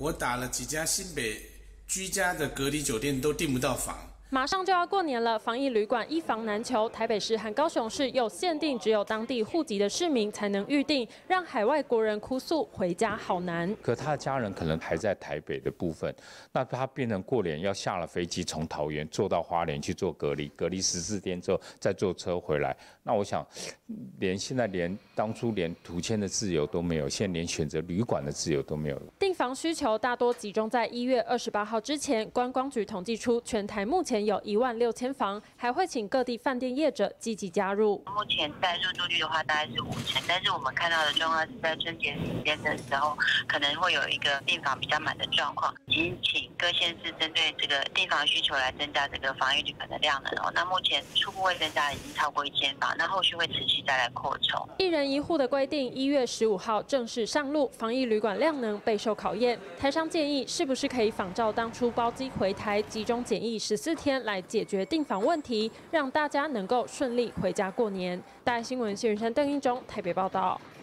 我打了几家新北居家的隔离酒店都订不到房。 马上就要过年了，防疫旅馆一房难求。台北市和高雄市又限定只有当地户籍的市民才能预定，让海外国人哭诉回家好难。 可他的家人可能还在台北的部分，那他变成过年要下了飞机从桃园坐到花莲去做隔离，隔离14天之后再坐车回来。那我想，现在连当初连图签的自由都没有，现在连选择旅馆的自由都没有。 订房需求大多集中在1月28号之前。观光局统计出，全台目前有16000房，还会请各地饭店业者积极加入。 目前在入住率的话大概是50%，但是我们看到的状况是在春节时间的时候，可能会有一个订房比较满的状况。已经请各县市针对这个订房需求来增加这个防疫旅馆的量能哦。那目前初步会增加已经超过1000房，那后续会持续再来扩充。 1人1户的规定1月15号正式上路，防疫旅馆量能备受考验。台商建议是不是可以仿照当初包机回台集中检疫14天来解决订房问题，让大家能够顺利回家过年。大爱新闻谢云山、邓英中台北报道。